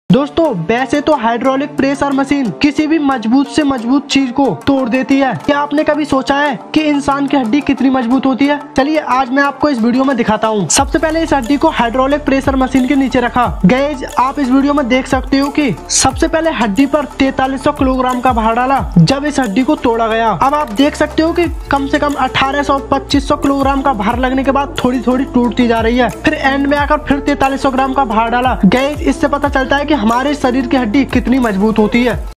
दोस्तों वैसे तो हाइड्रोलिक प्रेशर मशीन किसी भी मजबूत से मजबूत चीज को तोड़ देती है। क्या आपने कभी सोचा है कि इंसान की हड्डी कितनी मजबूत होती है? चलिए आज मैं आपको इस वीडियो में दिखाता हूँ। सबसे पहले इस हड्डी को हाइड्रोलिक प्रेशर मशीन के नीचे रखा। गाइस आप इस वीडियो में देख सकते हो कि सबसे पहले हड्डी पर 4300 किलोग्राम का भार डाला जब इस हड्डी को तोड़ा गया। अब आप देख सकते हो कि कम से कम 1800-2500 किलोग्राम का भार लगने के बाद थोड़ी थोड़ी टूटती जा रही है। फिर एंड में आकर फिर 4300 ग्राम का भार डाला। गाइस इससे पता चलता है कि हमारे शरीर की हड्डी कितनी मजबूत होती है।